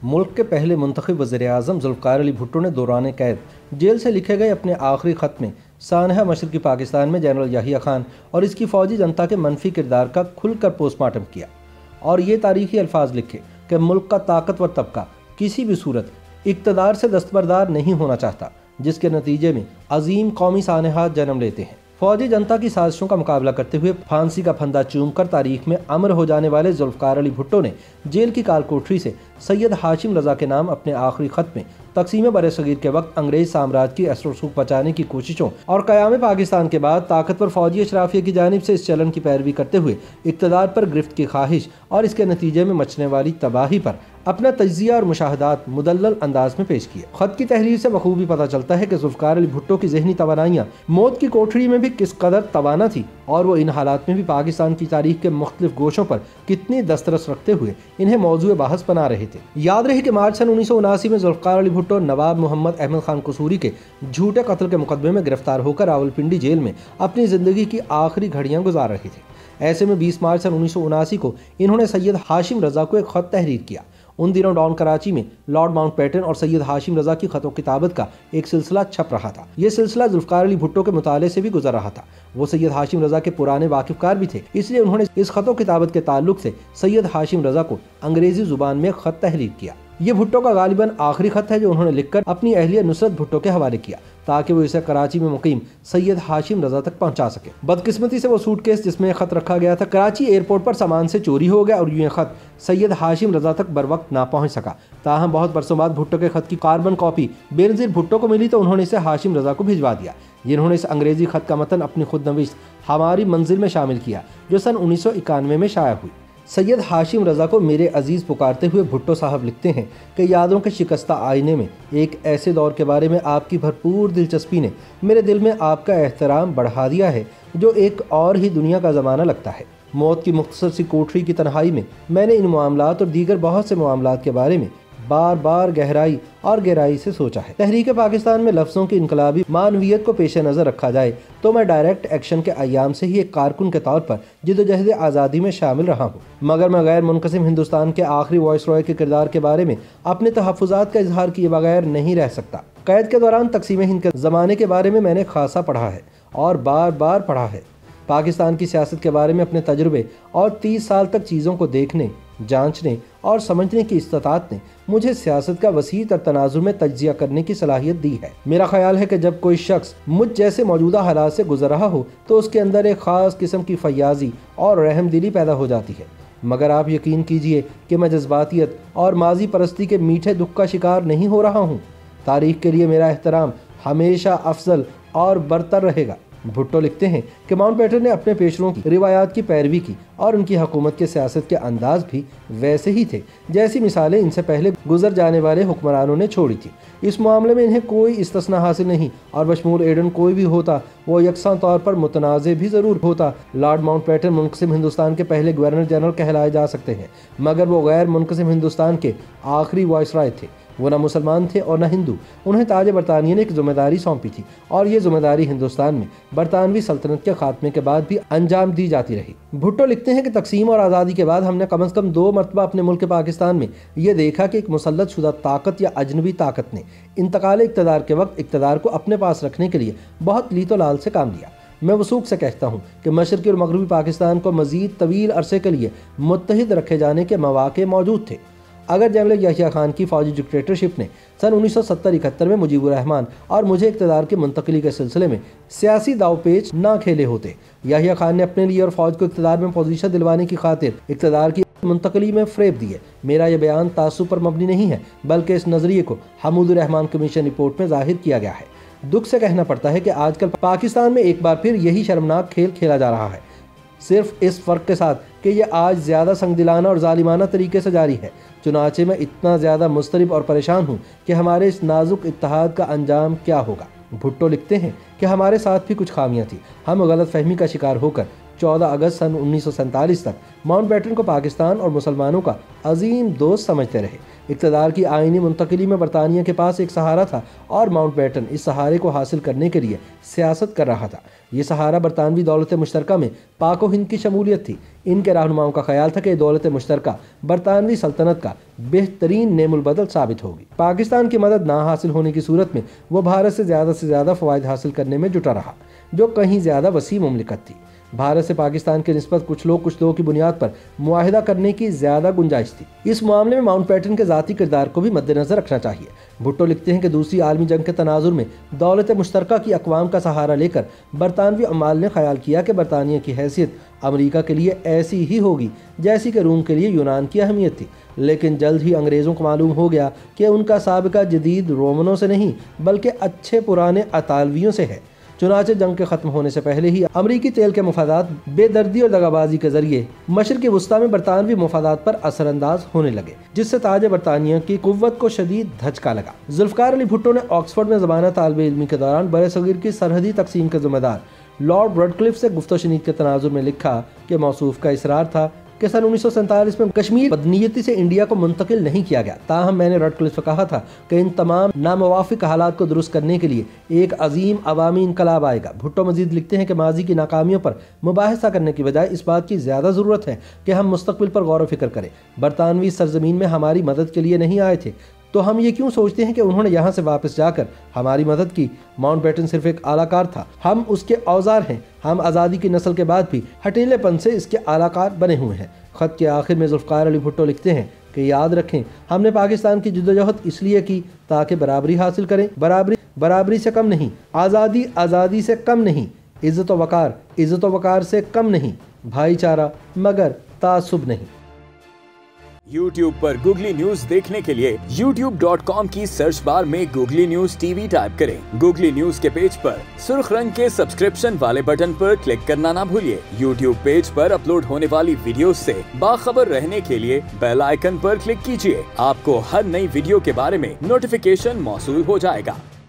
ملک کے پہلے منتخب وزیر اعظم ذوالفقار علی بھٹو نے دوران قید جیل سے لکھے گئے اپنے آخری خط میں سانحہ مشرقی پاکستان میں جنرل یحییٰ خان اور اس کی فوجی جنتا کے منفی کردار کا کھل کر پوسٹ مارٹم کیا اور یہ تاریخی الفاظ لکھے کہ ملک کا طاقتور طبقہ کسی بھی صورت اقتدار سے دستبردار نہیں ہونا چاہتا، جس کے نتیجے میں عظیم قومی سانحات جنم لیتے ہیں۔ فوجی جنتا کی سازشوں کا مقابلہ کرتے ہوئے پھانسی کا پھندا چوم کر تاریخ میں امر ہو جانے والے ذوالفقار علی بھٹو نے جیل کی کال کوٹری سے سید ہاشم رضا کے نام اپنے آخری خط میں تقسیم برصغیر کے وقت انگریز سامراج کی اثر و رسوخ بچانے کی کوششوں اور قیام پاکستان کے بعد طاقتور فوجی اشرافیہ کی جانب سے اس چلن کی پیروی کرتے ہوئے اقتدار پر گرفت کی خواہش اور اس کے نتیجے میں مچنے والی تباہی پر اپنا تجزیہ اور مشاہدات مدلل انداز میں پیش کیے۔ خط کی تحریر سے بخوبی پتہ چلتا ہے کہ ذوالفقار علی بھٹو کی ذہنی توانائیاں موت کی کوٹری میں بھی کس قدر توانا تھی اور وہ ان حالات میں بھی پاکستان کی تاریخ کے مختلف گوشوں پر کتنی دسترس رکھتے ہوئے انہیں موضوع بحث بنا رہے تھے۔ یاد رہے کہ مارچ سن 1979 میں ذوالفقار علی بھٹو نواب محمد احمد خان قصوری کے جھوٹے قتل کے مقدمے میں گرفتار ہو کر راولپنڈی جیل میں اپنی زندگی کی آخری گھڑیاں گزار رہے تھے۔ ایسے میں 20 مارچ سن 1979 کو انہوں نے سید ہاشم رضا کو ایک خط تحریر کیا۔ ان دنوں ڈاؤن کراچی میں لارڈ ماؤنٹ بیٹن اور سید ہاشم رضا کی خط و کتابت کا ایک سلسلہ چھپ رہا تھا۔ یہ سلسلہ ذوالفقار علی بھٹو کے مطالعے سے بھی گزر رہا تھا۔ وہ سید ہاشم رضا کے پرانے واقف کار بھی تھے، اس لیے انہوں نے اس خط و کتابت کے تعلق سے سید ہاشم رضا کو انگریزی زبان میں خط تحریر کیا۔ یہ بھٹو کا غالباً آخری خط ہے جو انہوں نے لکھ کر اپنی اہلیہ نصرت بھٹو کے حوالے کیا تاکہ وہ اسے کراچی میں مقیم سید ہاشم رضا تک پہنچا سکے۔ بدقسمتی سے وہ سوٹ کیس جس میں خط رکھا گیا تھا کراچی ایئرپورٹ پر سامان سے چوری ہو گیا اور یہ خط سید ہاشم رضا تک بر وقت نہ پہنچ سکا۔ تاہم بہت برسوں بعد بھٹو کے خط کی کاربن کاپی بے نظیر بھٹو کو ملی تو انہوں نے اسے ہاشم رضا کو بھجوا دیا، جنہوں نے اس انگریزی خط کا متن اپنی خود نوشت ہماری منزل میں شامل کیا جو سن 1991 میں شائع ہوئی۔ سید ہاشم رضا کو میرے عزیز پکارتے ہوئے بھٹو صاحب لکھتے ہیں کہ یادوں کے شکستہ آئینے میں ایک ایسے دور کے بارے میں آپ کی بھرپور دلچسپی نے میرے دل میں آپ کا احترام بڑھا دیا ہے جو ایک اور ہی دنیا کا زمانہ لگتا ہے۔ موت کی مختصر سی کوٹری کی تنہائی میں میں نے ان معاملات اور دیگر بہت سے معاملات کے بارے میں بار بار گہرائی اور گہرائی سے سوچا ہے۔ تحریک پاکستان میں لفظوں کی انقلابی معنویت کو پیش نظر رکھا جائے تو میں ڈائریکٹ ایکشن کے ایام سے ہی ایک کارکن کے طور پر جدوجہد آزادی میں شامل رہا ہوں، مگر میں غیر منقسم ہندوستان کے آخری وائس رائے کے کردار کے بارے میں اپنے تحفظات کا اظہار کیے بغیر نہیں رہ سکتا۔ قید کے دوران تقسیم ہند کے زمانے کے بارے میں میں نے خاصا پڑھا ہے اور بار بار پڑھا ہے۔ پاکستان کی سیاست کے بارے میں اپنے تجربے اور 30 سال تک چیزوں کو دیکھنے، جانچنے اور سمجھنے کی استطاعت نے مجھے سیاست کا وسیع تر تناظر میں تجزیہ کرنے کی صلاحیت دی ہے۔ میرا خیال ہے کہ جب کوئی شخص مجھ جیسے موجودہ حالات سے گزر رہا ہو تو اس کے اندر ایک خاص قسم کی فیاضی اور رحم دلی پیدا ہو جاتی ہے، مگر آپ یقین کیجئے کہ میں جذباتیت اور ماضی پرستی کے میٹھے دکھ کا شکار نہیں ہو رہا ہوں۔ تاریخ کے لیے میرا احترام ہمیشہ افضل اور برتر رہے گا۔ بھٹو لکھتے ہیں کہ ماؤنٹ بیٹن نے اپنے پیشروؤں کی روایات کی پیروی کی اور ان کی حکومت کے سیاست کے انداز بھی ویسے ہی تھے جیسی مثالیں ان سے پہلے گزر جانے والے حکمرانوں نے چھوڑی تھی۔ اس معاملے میں انہیں کوئی استثناء حاصل نہیں اور بشمول ایڈن کوئی بھی ہوتا وہ یکساں طور پر متنازع بھی ضرور ہوتا۔ لارڈ ماؤنٹ بیٹن منقسم ہندوستان کے پہلے گورنر جنرل کہلائے جا سکتے ہیں، مگر وہ غیر منقسم ہندوستان کے آخری وائس رائے تھے۔ وہ نہ مسلمان تھے اور نہ ہندو۔ انہیں تاج برطانیہ نے ایک ذمہ داری سونپی تھی اور یہ ذمہ داری ہندوستان میں برطانوی سلطنت کے خاتمے کے بعد بھی انجام دی جاتی رہی۔ بھٹو لکھتے ہیں کہ تقسیم اور آزادی کے بعد ہم نے کم از کم 2 مرتبہ اپنے ملک پاکستان میں یہ دیکھا کہ ایک مسلط شدہ طاقت یا اجنبی طاقت نے انتقال اقتدار کے وقت اقتدار کو اپنے پاس رکھنے کے لیے بہت لیت و لال سے کام لیا۔ میں وثوق سے کہتا ہوں کہ مشرقی اور مغربی پاکستان کو مزید طویل عرصے کے لیے متحد رکھے جانے کے مواقع موجود تھے۔ اگر جنرل یحییٰ خان کی فوجی ڈکٹیٹرشپ نے سن 1970-71 میں مجیب الرحمان اور مجھے اقتدار کی منتقلی کے سلسلے میں سیاسی داؤ پیچ نہ کھیلے ہوتے، یحییٰ خان نے اپنے لیے اور فوج کو اقتدار میں پوزیشن دلوانے کی خاطر اقتدار کی منتقلی میں فریب دیے۔ میرا یہ بیان تعصب پر مبنی نہیں ہے بلکہ اس نظریے کو حمود الرحمان کمیشن رپورٹ میں ظاہر کیا گیا ہے۔ دکھ سے کہنا پڑتا ہے کہ آج کل پاکستان میں ایک بار پھر یہی شرمناک کھیل کھیلا جا رہا ہے، صرف اس فرق کے ساتھ کہ یہ آج زیادہ سنگ دلانہ اور ظالمانہ طریقے سے جاری ہے۔ چنانچہ میں اتنا زیادہ مضطرب اور پریشان ہوں کہ ہمارے اس نازک اتحاد کا انجام کیا ہوگا۔ بھٹو لکھتے ہیں کہ ہمارے ساتھ بھی کچھ خامیاں تھیں، ہم غلط فہمی کا شکار ہو کر 14 अगस्त सन 1947 तक माउंट बैटन को पाकिस्तान और मुसलमानों का अजीम दोस्त समझते रहे। इक़्तिदार की आईनी मुंतकिली में बरतानिया के पास एक सहारा था और माउंट बैटन इस सहारे को हासिल करने के लिए सियासत कर रहा था। ये सहारा बरतानवी दौलत मुश्तरका में पाक व हिंद की शमूलियत थी। इनके रहनुमाओं का ख्याल था कि दौलत मुश्तरका बरतानवी सल्तनत का बेहतरीन नेमुल बदल साबित होगी। पाकिस्तान की मदद ना हासिल होने की सूरत में वो भारत से ज़्यादा फ़वाइद हासिल करने में जुटा रहा, जो कहीं ज़्यादा वसी मुमलिकत थी। भारत से पाकिस्तान के निस्बत कुछ लोगों की बुनियाद पर मुआहिदा करने की ज़्यादा गुंजाइश थी। इस मामले में माउंट बैटन के ज़ाती किरदार को भी मद्देनज़र रखना चाहिए। भुट्टो लिखते हैं कि दूसरी आलमी जंग के तनाजुर में दौलत मुश्तरका की अक़वाम का सहारा लेकर बरतानवी अमाल ने ख्याल किया कि बरतानिया की हैसियत अमरीका के लिए ऐसी ही होगी जैसी कि रूम के लिए यूनान की अहमियत थी। लेकिन जल्द ही अंग्रेज़ों को मालूम हो गया कि उनका साबिका जदीद रोमनों से नहीं बल्कि अच्छे पुराने अतालवियों से है। चुनाचे जंग के ख़त्म होने से पहले ही अमरीकी तेल के मुफादात बेदर्दी और दगाबाजी के जरिए मशरिक़ी वस्ता में बरतानवी मुफादात पर असरअंदाज होने लगे, जिससे ताज बरतानिया की कुव्वत को शदीद धचका लगा। जुल्फ़िकार अली भुट्टो ने ऑक्सफोर्ड में ज़बाना तालिब इल्मी के दौरान बरे-सग़ीर की सरहदी तकसीम के ज़िम्मेदार लॉर्ड रडक्लिफ से गुफ्तो-शनीद के तनाजुर में लिखा कि मौसूफ का इसरार था कि सन 1947 में कश्मीर बदनीयती से इंडिया को मुंतकिल नहीं किया गया। ताहम मैंने रडक्लिफ से कहा था कि इन तमाम नामुवाफिक हालात को दुरुस्त करने के लिए एक अजीम अवामी इनकलाब आएगा। भुट्टो मजीद लिखते हैं कि माजी की नाकामियों पर मुबाहिसा करने की बजाय इस बात की ज़्यादा ज़रूरत है कि हम मुस्तकबिल पर गौर व फिक्र करें। बरतानवी सरजमीन में हमारी मदद के लिए नहीं आए थे, तो हम ये क्यों सोचते हैं कि उन्होंने यहाँ से वापस जाकर हमारी मदद की। माउंट बैटन सिर्फ एक आलाकार था, हम उसके औजार हैं। हम आज़ादी की नस्ल के बाद भी हठीलेपन से इसके आलाकार बने हुए हैं। ख़त के आखिर में जुल्फ़िकार अली भुट्टो लिखते हैं कि याद रखें, हमने पाकिस्तान की जद्दोजहद इसलिए की ताकि बराबरी हासिल करें। बराबरी से कम नहीं, आज़ादी से कम नहीं, इज़्ज़त व वक़ार से कम नहीं, भाईचारा मगर तासुब नहीं। YouTube पर गूगली न्यूज देखने के लिए youtube.com की सर्च बार में गूगली न्यूज टीवी टाइप करें। गूगली न्यूज के पेज पर सुर्ख रंग के सब्सक्रिप्शन वाले बटन पर क्लिक करना ना भूलिए। YouTube पेज पर अपलोड होने वाली वीडियोस से बाखबर रहने के लिए बेल आइकन पर क्लिक कीजिए। आपको हर नई वीडियो के बारे में नोटिफिकेशन मौसूल हो जाएगा।